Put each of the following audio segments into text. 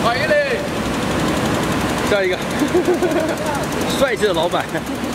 快嘞！下一个，帅气的老板。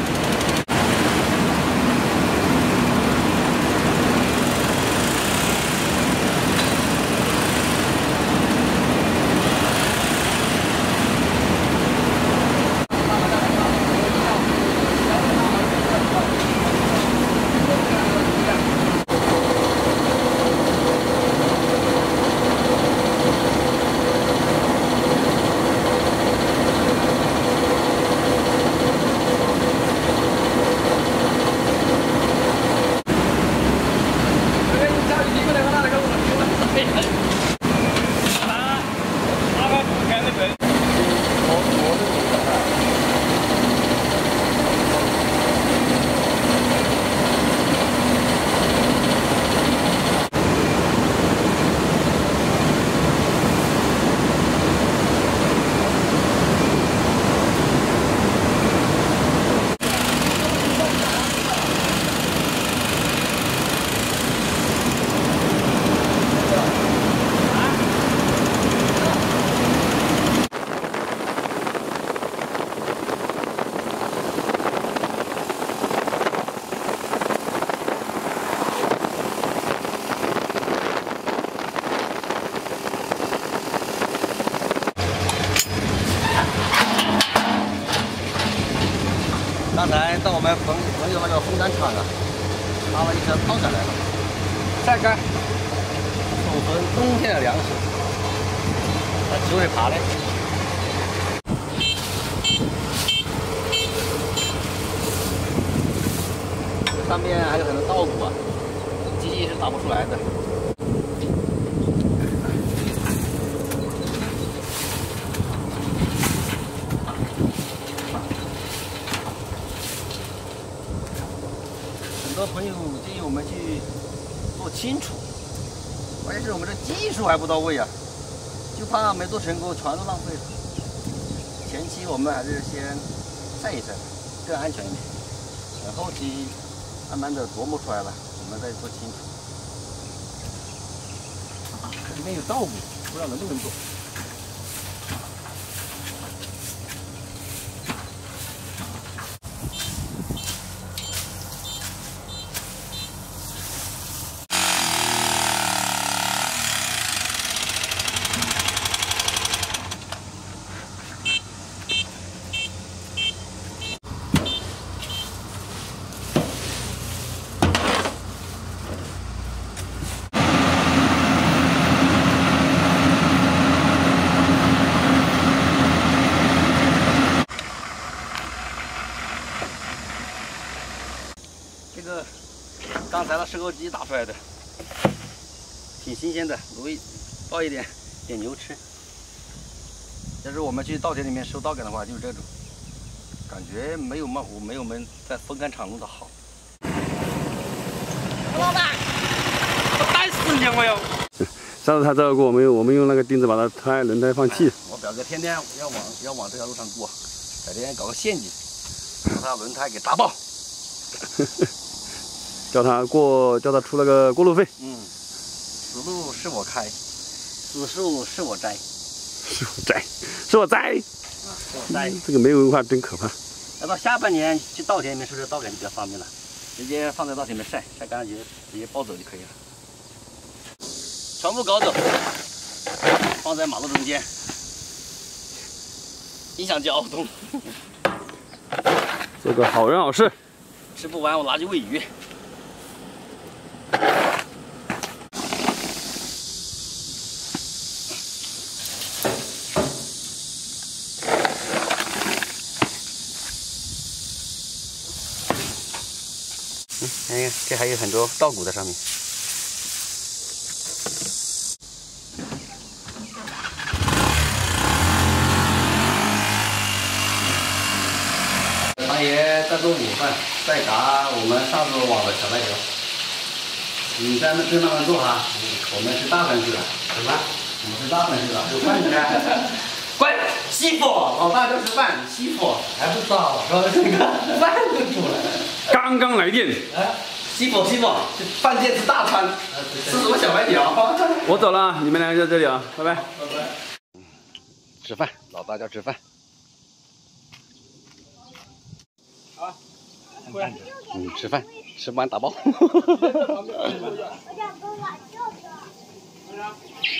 刚才到我们朋友那个烘干厂啊，拉了一车套下来了，晒干，储存冬天的粮食。它只会爬嘞。上面还有很多稻谷啊，机器是打不出来的。 很多朋友建议我们去做清除，关键是我们这技术还不到位啊，就怕没做成功，全都浪费了。前期我们还是先晒一晒，更安全一点。等后期慢慢的琢磨出来了，我们再做清除。这里面有稻谷，不知道能不能做。 这个刚才的收割机打出来的，挺新鲜的，抱一点给牛吃。要是我们去稻田里面收稻杆的话，就是这种感觉，没有我们在风干厂弄的好。老板，我带死你我要！ 上次他照顾我们用那个钉子把它轮胎放气。 我表哥天天要往这条路上过，改天搞个陷阱，把他轮胎给砸爆。 叫他出那个过路费。 嗯，死路是我开，死树是我摘， 是我摘。是我摘。这个没有文化真可怕。 要到下半年去稻田里面收这稻杆就比较方便了，直接放在稻田里面晒干了，直接包走就可以了。全部搞走，放在马路中间，影响交通。 做个好人好事。 吃不完我拿去喂鱼。哎，这还有很多稻谷在上面。大爷在做午饭，在炸我们上次网的小白条。你在那慢慢做哈，我们是大份去了。什么？我们是大份去了，有饭吃。乖，媳妇，老大就吃饭，媳妇还不早，说这个饭都煮了。 刚刚来电。 媳妇，这饭店吃大餐，吃什么小白条？ 我走了，你们两个在这里啊，拜拜。 拜拜。 吃饭，老大叫吃饭。 啊，过来。 吃饭，吃不完打包。 我想跟我舅舅。